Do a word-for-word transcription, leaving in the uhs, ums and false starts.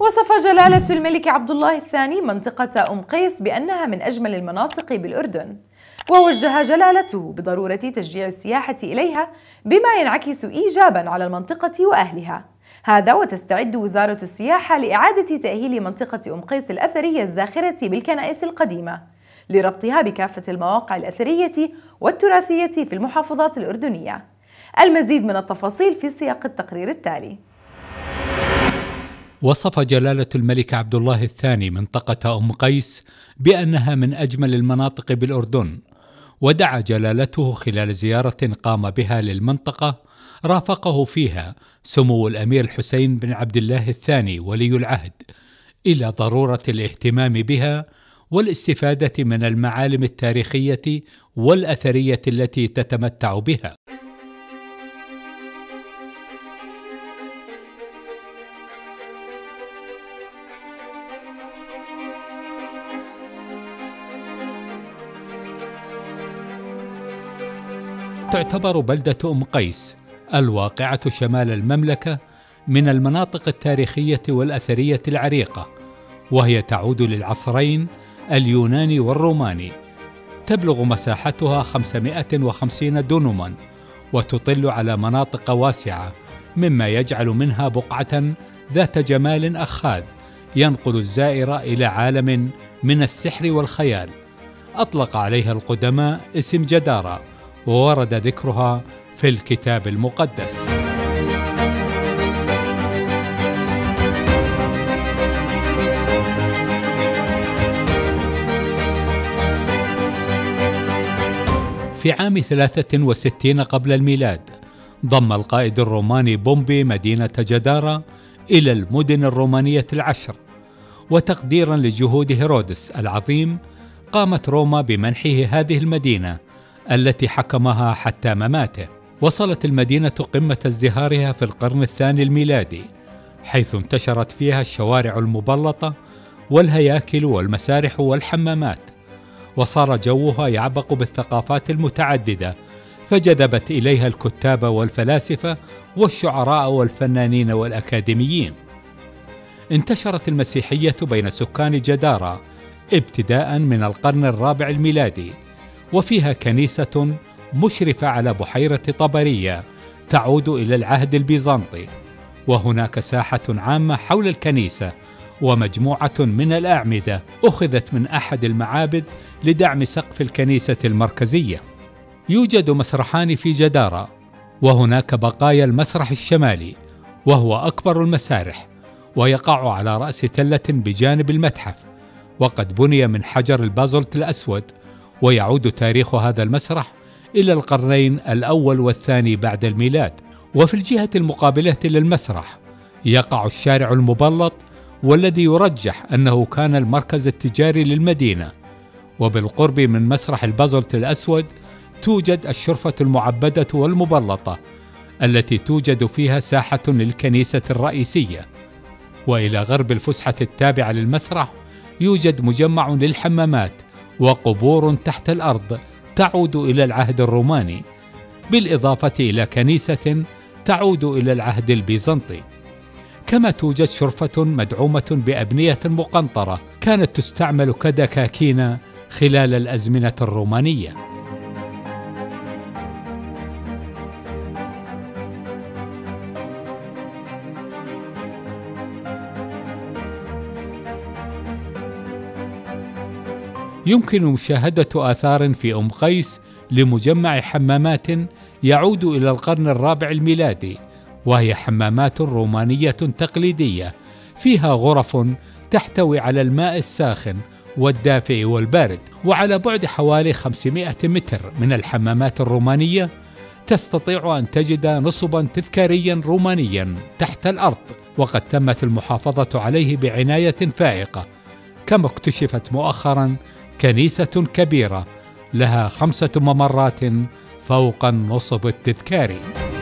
وصف جلالة الملك عبد الله الثاني منطقة أم قيس بأنها من أجمل المناطق بالأردن، ووجه جلالته بضرورة تشجيع السياحة إليها بما ينعكس إيجاباً على المنطقة وأهلها. هذا وتستعد وزارة السياحة لإعادة تأهيل منطقة أم قيس الأثرية الزاخرة بالكنائس القديمة لربطها بكافة المواقع الأثرية والتراثية في المحافظات الأردنية. المزيد من التفاصيل في سياق التقرير التالي. وصف جلالة الملك عبد الله الثاني منطقة أم قيس بأنها من أجمل المناطق بالأردن، ودعا جلالته خلال زيارة قام بها للمنطقة رافقه فيها سمو الأمير الحسين بن عبد الله الثاني ولي العهد إلى ضرورة الاهتمام بها والاستفادة من المعالم التاريخية والأثرية التي تتمتع بها. تعتبر بلدة أم قيس الواقعة شمال المملكة من المناطق التاريخية والأثرية العريقة، وهي تعود للعصرين اليوناني والروماني. تبلغ مساحتها خمسمائة وخمسين دونما وتطل على مناطق واسعة، مما يجعل منها بقعة ذات جمال أخاذ ينقل الزائر إلى عالم من السحر والخيال. أطلق عليها القدماء اسم جدارة، وورد ذكرها في الكتاب المقدس. في عام ثلاثة وستين قبل الميلاد ضم القائد الروماني بومبي مدينة جدارة إلى المدن الرومانية العشر، وتقديرا لجهود هيرودس العظيم قامت روما بمنحه هذه المدينة التي حكمها حتى مماته. وصلت المدينة قمة ازدهارها في القرن الثاني الميلادي، حيث انتشرت فيها الشوارع المبلطة والهياكل والمسارح والحمامات، وصار جوها يعبق بالثقافات المتعددة، فجذبت إليها الكتاب والفلاسفة والشعراء والفنانين والأكاديميين. انتشرت المسيحية بين سكان جدارة ابتداء من القرن الرابع الميلادي، وفيها كنيسة مشرفة على بحيرة طبرية تعود إلى العهد البيزنطي، وهناك ساحة عامة حول الكنيسة ومجموعة من الأعمدة أخذت من أحد المعابد لدعم سقف الكنيسة المركزية. يوجد مسرحان في جدارة، وهناك بقايا المسرح الشمالي وهو أكبر المسارح، ويقع على رأس تلة بجانب المتحف، وقد بني من حجر البازلت الأسود، ويعود تاريخ هذا المسرح إلى القرنين الأول والثاني بعد الميلاد. وفي الجهة المقابلة للمسرح يقع الشارع المبلط، والذي يرجح أنه كان المركز التجاري للمدينة. وبالقرب من مسرح البازلت الأسود توجد الشرفة المعبدة والمبلطة التي توجد فيها ساحة للكنيسة الرئيسية. وإلى غرب الفسحة التابعة للمسرح يوجد مجمع للحمامات وقبور تحت الأرض تعود إلى العهد الروماني، بالإضافة إلى كنيسة تعود إلى العهد البيزنطي. كما توجد شرفة مدعومة بأبنية مقنطرة كانت تستعمل كدكاكين خلال الأزمنة الرومانية. يمكن مشاهدة آثار في أم قيس لمجمع حمامات يعود إلى القرن الرابع الميلادي، وهي حمامات رومانية تقليدية فيها غرف تحتوي على الماء الساخن والدافئ والبارد. وعلى بعد حوالي خمسمائة متر من الحمامات الرومانية تستطيع أن تجد نصبا تذكاريا رومانيا تحت الأرض، وقد تمت المحافظة عليه بعناية فائقة. كما اكتشفت مؤخرا كنيسة كبيرة لها خمسة ممرات فوق النصب التذكاري.